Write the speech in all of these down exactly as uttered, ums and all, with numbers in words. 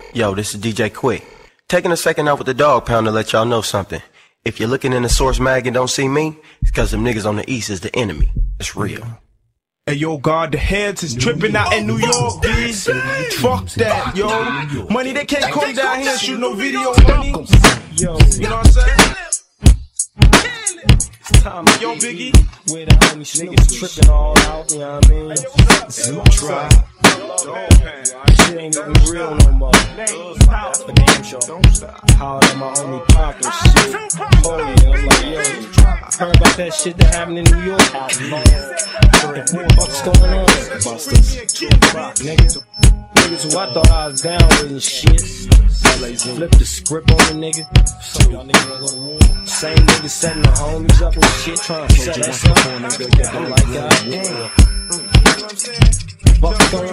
Yo, this is D J Quick. Taking a second out with the Dog Pound to let y'all know something. If you're looking in the Source mag and don't see me, it's cause them niggas on the east is the enemy. It's real. Hey yo, God, the heads is tripping out in New York, B. Fuck that, yo. Money, they can't come down here and shoot no video money. Yo, you know what I'm saying? Time, yo, Biggie. Where the homie niggas tripping all out, you know what I mean? Zoo try. Shit ain't even real no more. That's for damn sure. Holler at my homie Pop and shit. Oh yeah, I'm like, yo, I heard about that shit that happened in New York. What's going on? Busters. Niggas, niggas who I thought I was down with and shit. Flip the script on the nigga. Same niggas setting the homies up and shit, trying to set us up. I'm like, God damn. What's going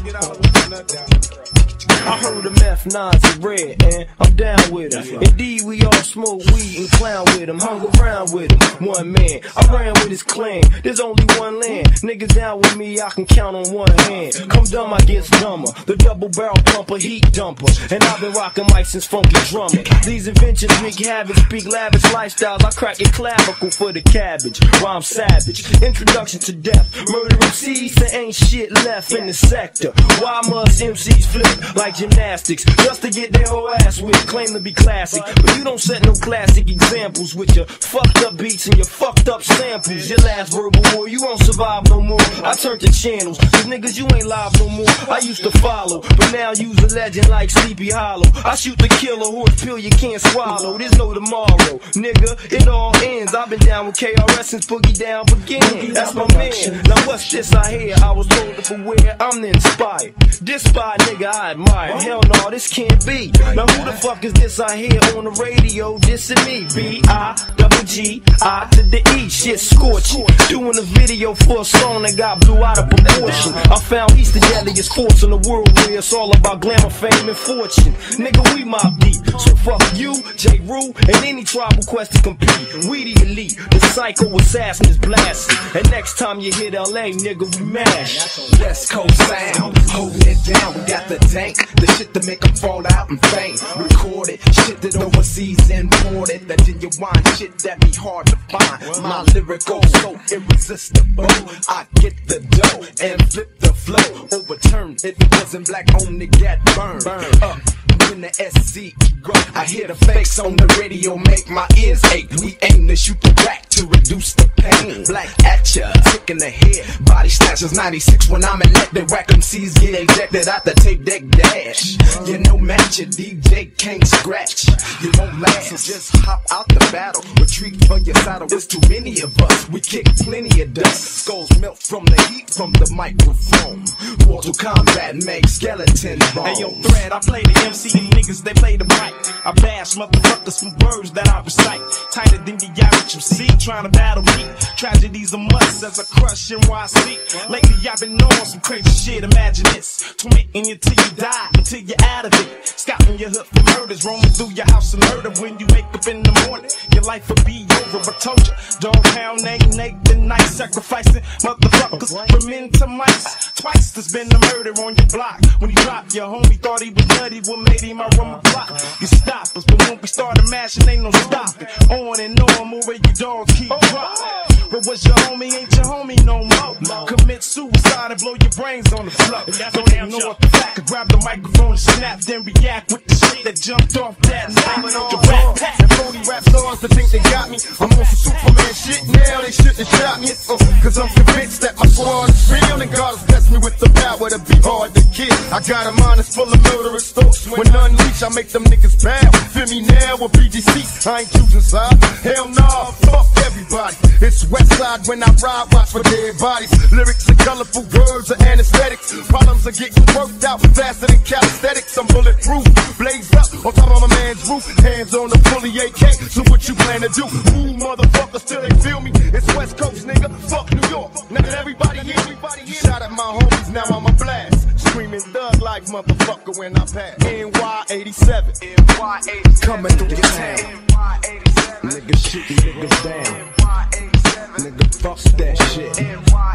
on? I heard the meth nines is red, and I'm down with him. Indeed, we all smoke weed and clown with him. Hung around with him, one man. I ran with his clan, there's only one land. Niggas down with me, I can count on one hand. Come dumb, I get dumber. The double barrel pumper, heat dumper. And I've been rocking mics since Funky Drummer. These inventions wreak havoc, speak lavish lifestyles. I crack your clavicle for the cabbage. Rhyme savage, introduction to death. Murder M Cs, there ain't shit left in the sector. Why must M Cs flip like gymnastics just to get their whole ass whipped? Claim to be classic, but you don't set no classic examples with your fucked up beats and your fucked up samples. Your last verbal war, you won't survive no more. I turned to channels, cause niggas you ain't live no more. I used to follow, but now use a legend like Sleepy Hollow. I shoot the killer horse pill you can't swallow. There's no tomorrow, nigga, it all ends. I've been down with K R S since Boogie Down began. That's my man. Now what's this I hear? I was told to beware, I'm inspired. This spy nigga I admire. Hell no, this can't be. Now who the fuck is this I hear on the radio dissing me? B I double G I to the E, shit scorching. Doing a video for a song that got blew out of proportion. I found he's the deadliest force in the world where it's all about glamour, fame, and fortune. Nigga, we mob deep, so fuck you, J. Rue, and any tribal quest to compete. We the elite, the psycho assassin is blasting. And next time you hit L A, nigga, we mash. West Coast sound, holding it down, we got the dank. The shit to make them fall out and faint. Recorded, shit that overseas imported. That genuine shit that be hard to find. My lyrical so irresistible. I get the dough and flip the flow. Overturn if it wasn't black only get burned. Burn up in the S C go. I hear the fakes on the radio make my ears ache. We aim to shoot the rack to reduce the pain. Black at ya, sick in the head. Body snatchers ninety-six when I'm in net. The whack M Cs get ejected out the tape deck dash. You know match your D J can't scratch. You won't last, so just hop out the battle. Retreat for your saddle. There's too many of us. We kick plenty of dust. Skulls melt from the heat from the microphone. Mortal Kombat make skeleton bones. Hey yo, Thread, I play the M C and niggas, they play the mic. I bash motherfuckers from words that I recite. Tighter than the average M C trying to battle me. Tragedies a must as I crush N Y C. Lately I've been on some crazy shit, imagine this. Tormenting you till you die, until you're out of it. Scouting your hood for murders, roaming through your house and murder. When you wake up in the morning, your life will be over. I told you, Dog Pound ain't Nate the night, sacrificing motherfuckers from men to mice. Twice there's been a murder on your block. When he dropped, your homie thought he was nutty, what made him out on my block. You stop us, but when we started mashing, ain't no stopping. On and on, move where you dogs keep dropping. But was your homie, ain't your homie no more. Commit suicide and blow your brains on the floor. Don't even know what the fact. I grab the microphone and snap, then react with the shit that jumped off that night. The rap pack and phony rap stars that think they got me. I'm on some Superman shit now, they shouldn't shot me. Uh, Cause I'm convinced that my squad is real and God has blessed me with the power to be hard to kill. I got a mind that's full of murderous thoughts. When unleashed, I make them niggas bow. Feel me now with B G C, I ain't choosing side. Hell nah, fuck everybody. It's West Side when I ride, watch for dead bodies. Lyrics and colorful words are anesthetics. Problems are getting worked out faster than calisthenics. I'm bulletproof, blaze up on top of my man's roof. Hands on the fully A K, so what you plan to do? Move motherfuckers till they feel me. It's West Coast, nigga, fuck New York. Now that everybody here, everybody here. Shout at my homies, now I'm a blast. Screaming thug like motherfucker when I pass. N Y eighty-seven, N Y eighty-seven, coming through your town. N Y eighty-seven, niggas shooting niggas down. Nigga, fuck that shit.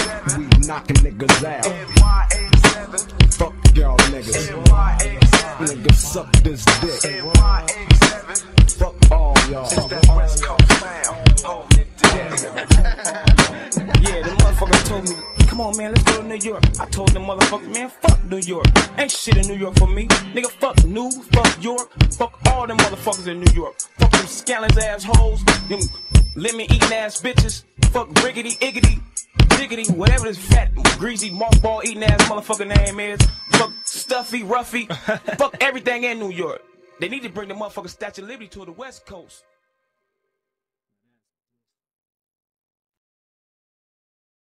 We knocking niggas out. Fuck y'all niggas. Niggas suck this dick. Fuck all y'all. Yeah, the motherfucker told me, come on man, let's go to New York. I told them motherfucker, man, fuck New York. Ain't shit in New York for me. Nigga, fuck New, fuck York, fuck all them motherfuckers in New York. Fuck them scallons ass hoes, them lemon eating ass bitches. Fuck Riggedy, Iggity, Diggity, whatever this fat, greasy, mothball eating ass motherfucker name is. Fuck Stuffy, Ruffy, fuck everything in New York. They need to bring the motherfucking Statue of Liberty to the West Coast.